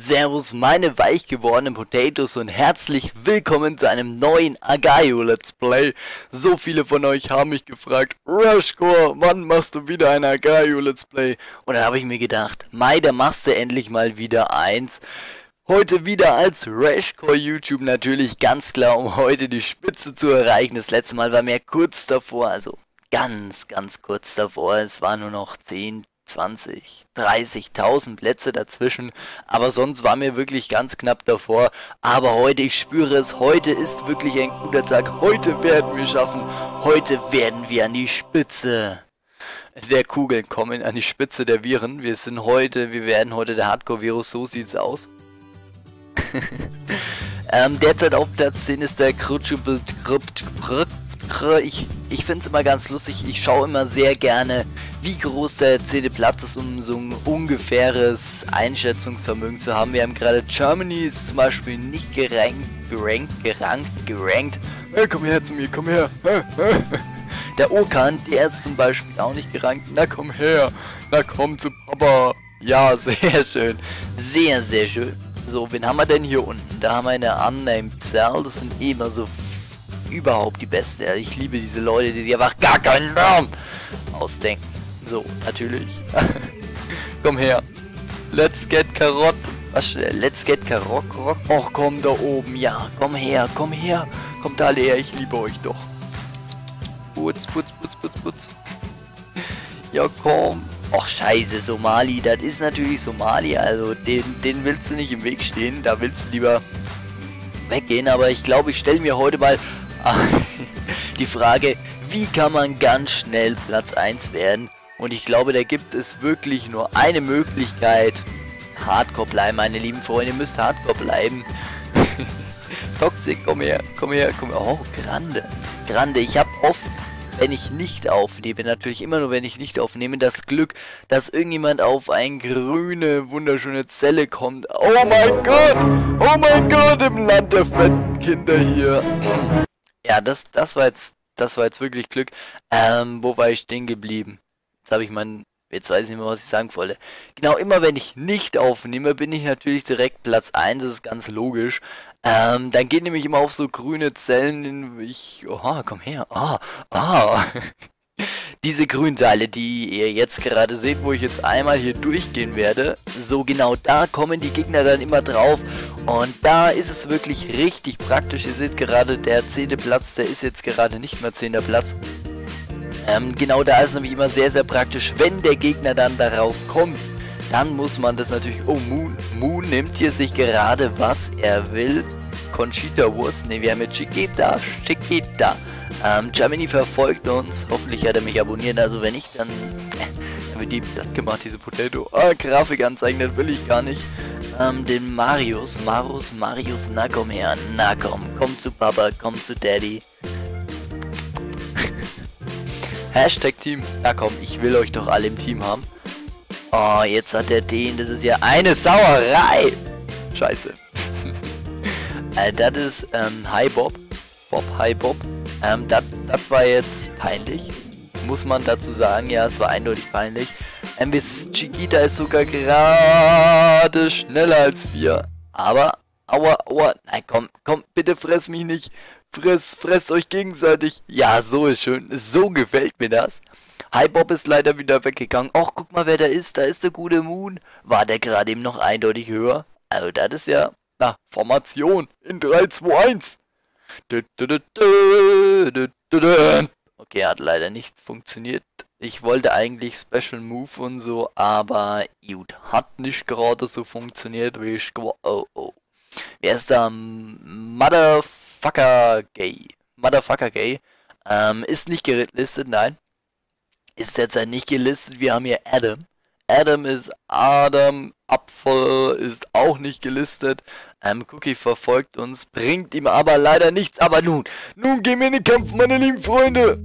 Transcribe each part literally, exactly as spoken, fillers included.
Servus meine weich gewordenen Potatoes und herzlich willkommen zu einem neuen Agaio Let's Play. So viele von euch haben mich gefragt, Rashcore, wann machst du wieder ein Agaio Let's Play? Und dann habe ich mir gedacht, Mai, da machst du endlich mal wieder eins. Heute wieder als Rashcore YouTube natürlich, ganz klar, um heute die Spitze zu erreichen. Das letzte Mal war mir kurz davor, also ganz, ganz kurz davor. Es waren nur noch zehn, zwanzig, dreißigtausend Plätze dazwischen, aber sonst war mir wirklich ganz knapp davor. Aber heute, ich spüre es, heute ist wirklich ein guter Tag. Heute werden wir schaffen, heute werden wir an die Spitze der Kugeln kommen, an die Spitze der Viren. Wir sind heute, wir werden heute der Hardcore-Virus, so sieht's aus. ähm, derzeit auf Platz zehn ist der Crutchable. Ich, ich finde es immer ganz lustig, ich schaue immer sehr gerne, wie groß der zehnte Platz ist, um so ein ungefähres Einschätzungsvermögen zu haben. Wir haben gerade Germany ist zum Beispiel nicht gerankt, gerankt, gerankt, gerankt. Hey, komm her zu mir, komm her. Der Okan, der ist zum Beispiel auch nicht gerankt. Na komm her, na komm zu Papa. Ja, sehr schön, sehr, sehr schön. So, wen haben wir denn hier unten? Da haben wir eine Unnamed Cell, das sind immer so überhaupt die Besten. Ich liebe diese Leute, die sich einfach gar keinen Namen ausdenken. So, natürlich. Komm her. Let's get Karot. Was? Let's get Karot. Och, komm da oben. Ja, komm her, komm her. Kommt alle her, ich liebe euch doch. Putz, putz, putz, putz, putz. Ja, komm. Och, scheiße, Somali. Das ist natürlich Somali. Also, den, den willst du nicht im Weg stehen. Da willst du lieber weggehen. Aber ich glaube, ich stelle mir heute mal die Frage, wie kann man ganz schnell Platz eins werden? Und ich glaube, da gibt es wirklich nur eine Möglichkeit. Hardcore bleiben, meine lieben Freunde, ihr müsst Hardcore bleiben. Toxic, komm her, komm her, komm her. Oh, Grande, Grande. Ich habe oft, wenn ich nicht aufnehme, natürlich immer nur, wenn ich nicht aufnehme, das Glück, dass irgendjemand auf eine grüne, wunderschöne Zelle kommt. Oh mein Gott, oh mein Gott, im Land der fetten Kinder hier. Ja, das, das war jetzt, das war jetzt wirklich Glück. Ähm, wo war ich stehen geblieben? Jetzt habe ich meinen, jetzt weiß ich nicht mehr, was ich sagen wollte. Genau, immer wenn ich nicht aufnehme, bin ich natürlich direkt Platz eins, das ist ganz logisch. Ähm, dann geht nämlich immer auf so grüne Zellen, in ich, oh, komm her, ah, ah. Diese Grünteile, die ihr jetzt gerade seht, wo ich jetzt einmal hier durchgehen werde, so genau da kommen die Gegner dann immer drauf. Und da ist es wirklich richtig praktisch. Ihr seht gerade, der zehnte Platz, der ist jetzt gerade nicht mehr zehnter Platz. Ähm, genau da ist nämlich immer sehr, sehr praktisch, wenn der Gegner dann darauf kommt. Dann muss man das natürlich... Oh, Moon. Moon nimmt hier sich gerade, was er will. Conchita Wurst. Ne, wir haben jetzt Chiquita. Chiquita. Ähm, Germany verfolgt uns. Hoffentlich hat er mich abonniert. Also wenn nicht, dann... Äh, dann wird die platt gemacht, diese Potato. Ah, Grafik anzeigen, das will ich gar nicht. Ähm, den Marius. Marus, Marius. Na komm her. Na komm. Komm zu Papa. Komm zu Daddy. Hashtag Team. Na komm, ich will euch doch alle im Team haben. Oh, jetzt hat er den. Das ist ja eine Sauerei. Scheiße. äh, das ist ähm, Hi Bob. Bob, Hi Bob. Ähm, das war jetzt peinlich. Muss man dazu sagen. Ja, es war eindeutig peinlich. Ähm, Chiquita ist sogar gerade schneller als wir. Aber, aua, aua. Nein, komm, komm, bitte fress mich nicht. Fress, fresst euch gegenseitig. Ja, so ist schön. So gefällt mir das. Hi Bob ist leider wieder weggegangen. Och, guck mal, wer da ist. Da ist der gute Moon. War der gerade eben noch eindeutig höher? Also, das ist ja... Na, Formation. In drei, zwei, eins. Okay, hat leider nicht funktioniert. Ich wollte eigentlich Special Move und so, aber gut, hat nicht gerade so funktioniert, wie ich... Oh, oh. Wer ist da? Motherfucker Gay. Motherfucker Gay. Ähm, ist nicht gelistet, nein. Ist derzeit nicht gelistet. Wir haben hier Adam. Adam ist Adam. Apfel ist auch nicht gelistet. Ähm, Cookie verfolgt uns. Bringt ihm aber leider nichts. Aber nun, nun gehen wir in den Kampf, meine lieben Freunde.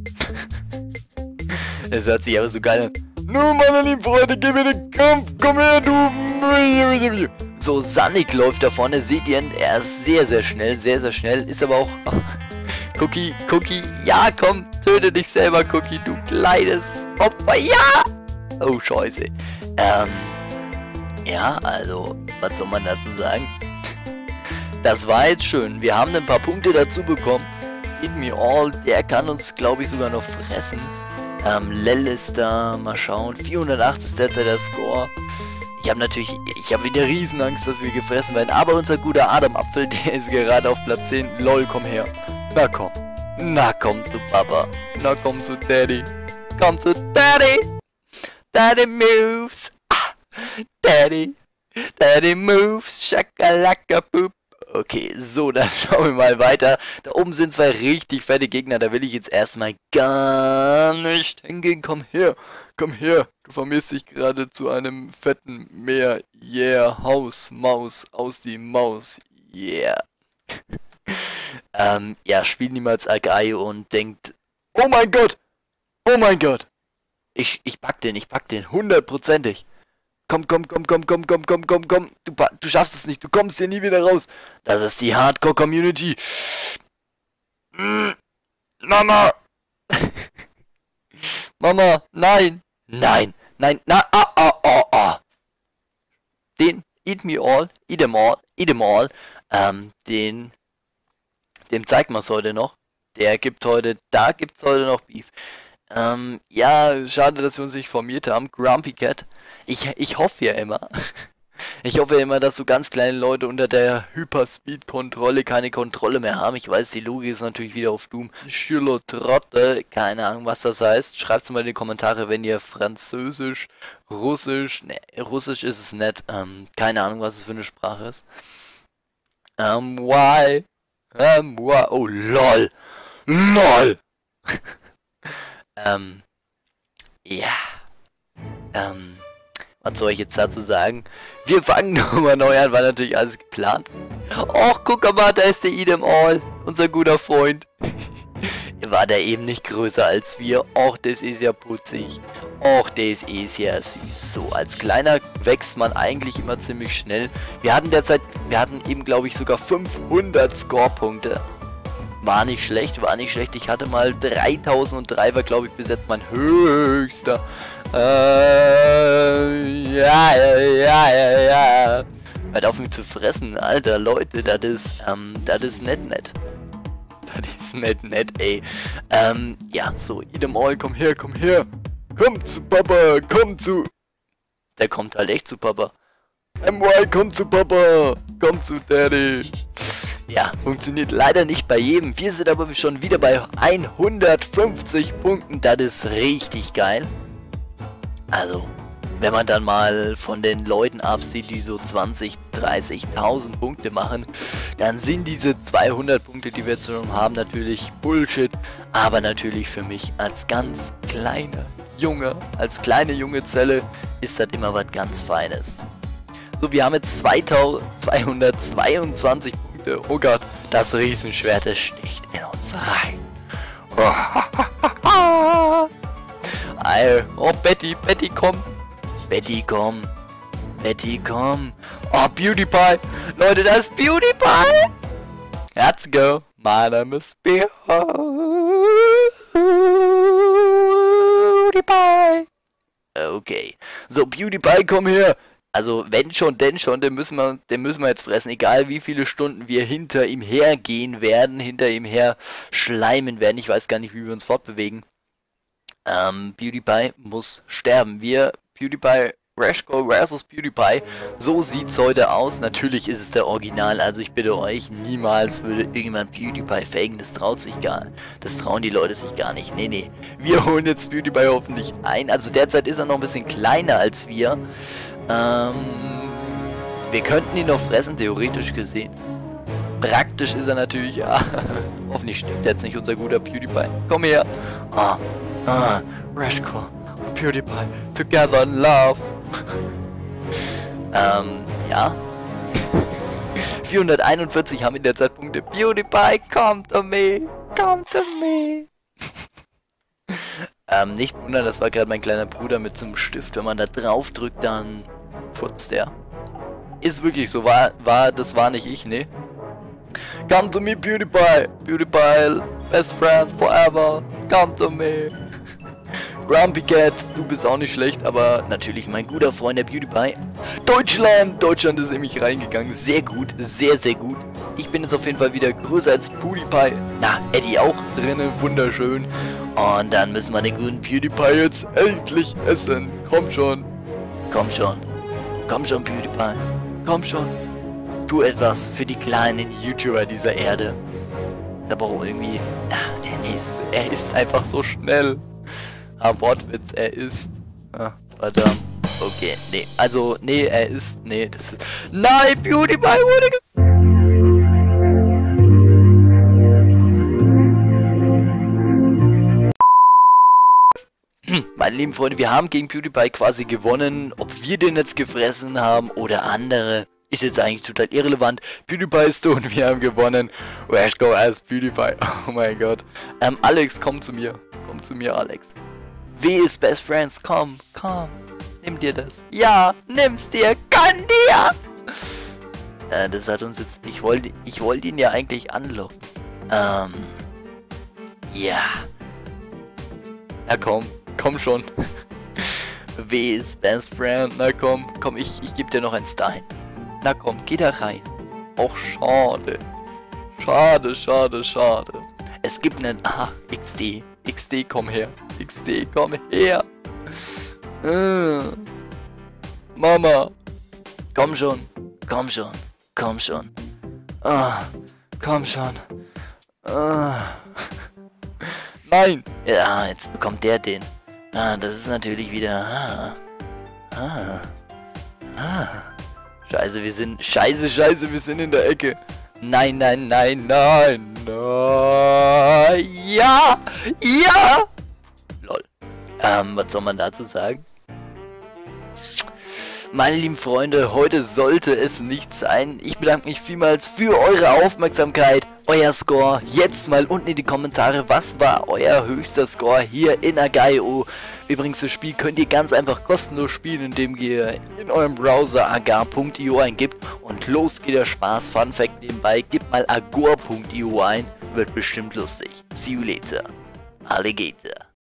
Es hört sich aber so geil an. Nun, meine lieben Freunde, gehen wir in den Kampf. Komm her, du. So, Sonic läuft da vorne. Seht ihr, er ist sehr, sehr schnell. Sehr, sehr schnell. Ist aber auch... Cookie, Cookie, ja, komm, töte dich selber, Cookie, du kleines Opfer, ja! Oh, scheiße. Ähm, ja, also, Was soll man dazu sagen? Das war jetzt schön. Wir haben ein paar Punkte dazu bekommen. Eat Me All, der kann uns, glaube ich, sogar noch fressen. Ähm, Lel ist da, mal schauen. vierhundertacht ist derzeit der Score. Ich habe natürlich, ich habe wieder Riesenangst, dass wir gefressen werden. Aber unser guter Adamapfel, der ist gerade auf Platz zehn. Lol, komm her. Na komm. Na komm zu Papa. Na komm zu Daddy. Komm zu Daddy. Daddy moves. Ah, Daddy. Daddy moves. Shakalaka boop. Okay, so, dann schauen wir mal weiter. Da oben sind zwei richtig fette Gegner. Da will ich jetzt erstmal gar nicht hingehen. Komm her. Komm her. Du vermisst dich gerade zu einem fetten Meer. Yeah. Haus, Maus, aus die Maus. Yeah. ähm, ja, spielt niemals Agai und denkt, oh mein Gott. Oh mein Gott. Ich, ich pack den, ich pack den. Hundertprozentig. Komm, komm, komm, komm, komm, komm, komm, komm, komm. Du, du schaffst es nicht. Du kommst hier nie wieder raus. Das ist die Hardcore-Community. Mm, Mama. Mama, nein. Nein, nein, na, ah, ah, ah, ah. Den, Eat Me All, Eat Them All, Eat Them All, ähm, den, dem zeigt man es heute noch. Der gibt heute, da gibt's heute noch Beef. Ähm, ja, schade, dass wir uns nicht formiert haben. Grumpy Cat. Ich, ich hoffe ja immer. Ich hoffe ja immer, dass so ganz kleine Leute unter der Hyperspeed-Kontrolle keine Kontrolle mehr haben. Ich weiß, die Logik ist natürlich wieder auf Doom. Schülertrotte, keine Ahnung, was das heißt. Schreibt es mal in die Kommentare, wenn ihr Französisch, Russisch, ne, Russisch ist es nicht. Ähm, keine Ahnung, was es für eine Sprache ist. Ähm, why? Ähm, why? Oh, lol. LOL! Ähm, ja, ähm, was soll ich jetzt dazu sagen? Wir fangen nochmal neu an, war natürlich alles geplant. Och, guck mal, da ist der Eat Them All, unser guter Freund. War der eben nicht größer als wir? Och, das ist ja putzig. Och, das ist ja süß. So, als Kleiner wächst man eigentlich immer ziemlich schnell. Wir hatten derzeit, wir hatten eben, glaube ich, sogar fünfhundert Score-Punkte. War nicht schlecht, war nicht schlecht. Ich hatte mal dreitausenddrei, war glaube ich bis jetzt mein höchster. Äh, ja, ja, ja, ja, ja. Hört auf mich zu fressen, Alter, Leute, das ist, ähm, das ist nett, nett. Das ist nett, nett, ey. Ähm, ja, so, Eat Them All, komm her, komm her. Komm zu Papa, komm zu... Der kommt halt echt zu Papa. M Y, komm zu Papa, komm zu Daddy. Ja, funktioniert leider nicht bei jedem. Wir sind aber schon wieder bei hundertfünfzig Punkten. Das ist richtig geil. Also, wenn man dann mal von den Leuten absieht, die so zwanzig, dreißigtausend Punkte machen, dann sind diese zweihundert Punkte, die wir jetzt schon haben, natürlich Bullshit. Aber natürlich für mich als ganz kleiner Junge, als kleine junge Zelle, ist das immer was ganz Feines. So, wir haben jetzt zweitausendzweihundertzweiundzwanzig Punkte. Oh Gott, das Riesenschwert, das sticht in uns rein. Oh, Betty, Betty, komm. Betty, komm. Betty, komm. Oh, Beauty Pie. Leute, das ist Beauty Pie. Let's go. My name is Beauty Pie. Okay. So, Beauty Pie, komm her. Also, wenn schon, denn schon, den müssen wir, den müssen wir jetzt fressen. Egal, wie viele Stunden wir hinter ihm hergehen werden, hinter ihm her schleimen werden. Ich weiß gar nicht, wie wir uns fortbewegen. Ähm, PewDiePie muss sterben. Wir, PewDiePie, Rashko versus PewDiePie. So sieht's heute aus. Natürlich ist es der Original. Also, ich bitte euch, niemals würde irgendjemand PewDiePie faken. Das traut sich gar nicht. Das trauen die Leute sich gar nicht. Nee, nee. Wir holen jetzt PewDiePie hoffentlich ein. Also, derzeit ist er noch ein bisschen kleiner als wir. Ähm, wir könnten ihn noch fressen, theoretisch gesehen. Praktisch ist er natürlich, ja. Hoffentlich stimmt jetzt nicht unser guter PewDiePie. Komm her. Ah, ah, Rashko und PewDiePie together in love. ähm, ja. vierhunderteinundvierzig haben in der Zeit Punkte. PewDiePie, come to me, come to me. ähm, nicht wundern, das war gerade mein kleiner Bruder mit so einem Stift. Wenn man da drauf drückt, dann futzt der. Ist wirklich so, war, war, das war nicht ich, ne? Come to me, PewDiePie, PewDiePie, best friends forever, come to me. Grumpy Cat, du bist auch nicht schlecht, aber natürlich mein guter Freund der PewDiePie. Deutschland, Deutschland ist in mich reingegangen, sehr gut, sehr, sehr gut. Ich bin jetzt auf jeden Fall wieder größer als PewDiePie. Na, Eddie auch drinnen, wunderschön. Und dann müssen wir den guten PewDiePie jetzt endlich essen. Komm schon, komm schon, komm schon PewDiePie, komm schon. Tu etwas für die kleinen YouTuber dieser Erde. Ist aber auch irgendwie, ja, er ist, er ist einfach so schnell. Ah, Wortwitz, er ist. Ah, verdammt. Okay, nee, also, nee, er ist, nee, das ist. Nein, PewDiePie wurde ge Meine lieben Freunde, wir haben gegen PewDiePie quasi gewonnen. Ob wir den jetzt gefressen haben oder andere, ist jetzt eigentlich total irrelevant. PewDiePie ist tot und wir haben gewonnen. Let's go as PewDiePie. Oh mein Gott. Ähm, Alex, komm zu mir. Komm zu mir, Alex. W ist Best Friends, komm, komm, nimm dir das. Ja, nimm's dir, kann dir! Äh, das hat uns jetzt, ich wollte, ich wollte ihn ja eigentlich anlocken. Ähm, ja. Na komm, komm schon. W ist Best Friend, na komm, komm, ich, ich geb dir noch ein Stein. Na komm, geh da rein. Och, schade. Schade, schade, schade. Es gibt einen, aha, X D. X D, komm her. X D, komm her. Äh. Mama. Komm schon. Komm schon. Komm schon. Ah, komm schon. Ah. Nein. Ja, jetzt bekommt der den. Ah, das ist natürlich wieder. Ah. Ah. Ah. Scheiße, wir sind. Scheiße, scheiße, wir sind in der Ecke. Nein, nein, nein, nein, nein. Ja! Ja! Lol. Ähm, was soll man dazu sagen? Meine lieben Freunde, heute sollte es nicht sein. Ich bedanke mich vielmals für eure Aufmerksamkeit. Euer Score. Jetzt mal unten in die Kommentare, was war euer höchster Score hier in Agaio? Übrigens, das Spiel könnt ihr ganz einfach kostenlos spielen, indem ihr in eurem Browser agar punkt io eingibt. Und los geht der Spaß. Fun Fact nebenbei, gebt mal agor punkt io ein. Wird bestimmt lustig. See you later. Alligator.